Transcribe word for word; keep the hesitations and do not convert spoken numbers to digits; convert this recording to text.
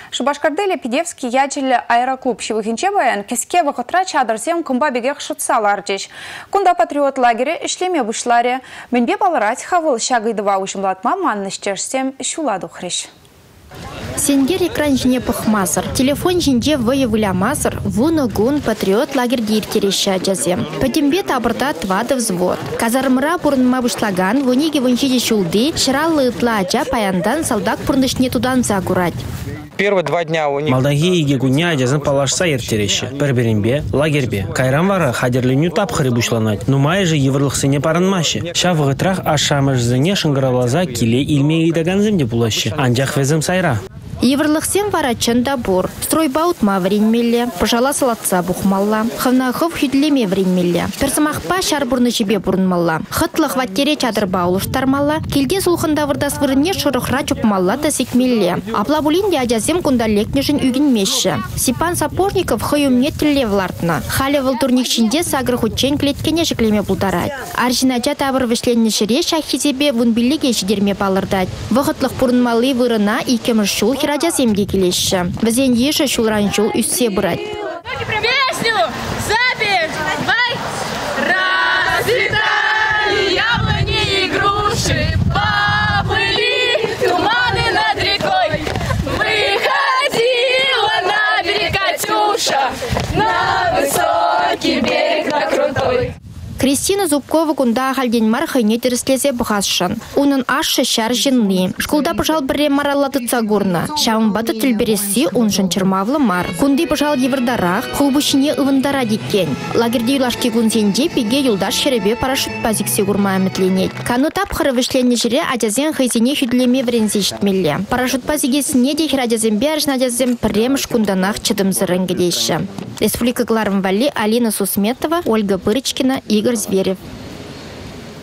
Шубашкарделе Пидевский ячелі аэроклуб шивыхинче баян кеске вақытра чадырсем кумба бегех шутсалар деш. Кунда патриот лагере ишлеме бұшларе. Менбе баларать хавыл шагыдыва ушымлатма маннышчерсем шуладу хрещ. Сенгер экран жіне пұхмазыр. Телефон жінде выявылямазыр. Вуны гун патриот лагерь директереща жазем. Пәтембе табырда твады взвод. Казармыра бұрынма бұшлаган, вуниге выншеде шулды, шыралы ытла ача паяндан солдат бұрнышне тудан загурать. Первые два дня у них... Малдаги и гегуня одязан палашса ертереща. Перберенбе, лагерьбе. Кайрам вара хадерленю тапхары бушланать. Но май же еврлых сыне паранмаще. Ша в гытрах ашамыш зыне шыңгыравлаза киле илме идаганзым деп улаще. Анжах везем сайра. Еврлыхсем варачын да бур. Стройбаутма вренмелле. Пожала салатса бухмалла. Хавнахов хюдлеме вренмелле. Персамахпа шар бурны жебе бурнмалла. Хытлых ваттере чадырба улыштармалла. Келген сулхында вырдас вырне шырыхра чупмалла да секмелле. Аплабулинде адязем кундалекнежін үгінмеші. Сипан Сапожников хыюмне тілевлартна. Халі вылтурникшінде сагры хутчен клеткене жіклеме бұлдарать. Аржинача табыр вішленне жире шахизебе вунбиллиге жидерме балырдать. Вғытлық бурнмалы вырына икемір шул радиосемье келеші. Візен еші шулран жол үссе бұрад. Песню запеть! Бай! Расцветали яблони и груши, поплыли туманы над рекой. Выходила на берег Катюша, на высокий берег, на крутой. Кристина Зубкова кунда хальден мархайне терслезе бухасшан. Унын ашы шар жинны. Шкулда пожал біре мараллады цагурна. Шамбаты тілбересі уншын чырмавлы мар. Кунды пожал евардарақ, хулбушине ывындара диккен. Лагерде юлашки кунсенде пиге юлдаш шеребе парашют пазик сигурма әмітленет. Кану тапхыры вишленне жире адязен хайзене хюдлеме врензе житмелле. Парашют пазигесіне де хирадязембе аржнадязем прем шкунданах чыдым зырынгедеші. Республика Гларван Вали, Алина Сусметова, Ольга Пырочкина, Игорь Зверев.